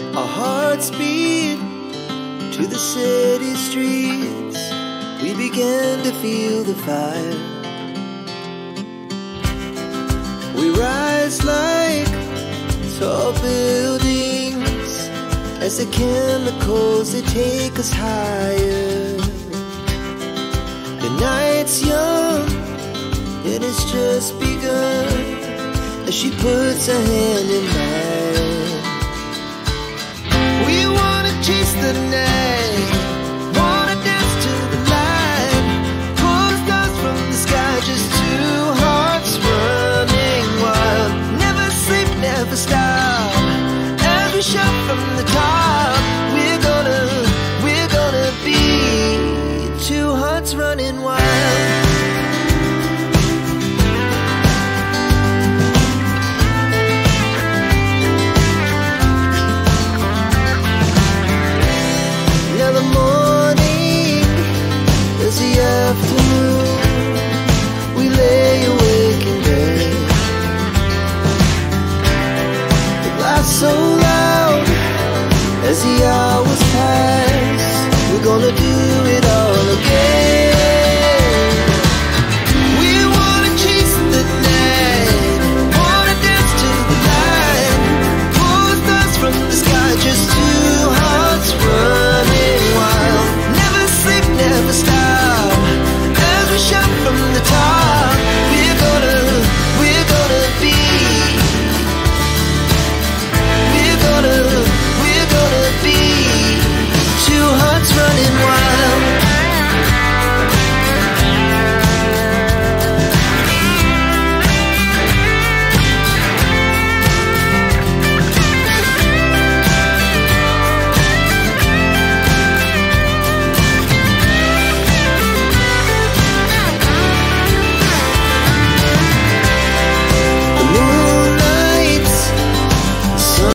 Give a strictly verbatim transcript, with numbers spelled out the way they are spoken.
Our hearts beat to the city streets. We began to feel the fire. We rise like tall buildings as the chemicals, they take us higher. The night's young and it's just begun as she puts her hand in mine. We wanna chase the night, wanna dance to the light, pull the stars from the sky, just two hearts running wild. Never sleep, never stop, as we shout from the top. We're gonna, we're gonna be two hearts running wild. Now the morning is the afternoon. We lay awake in bed. The laughs so loud as the hours pass. We're gonna do it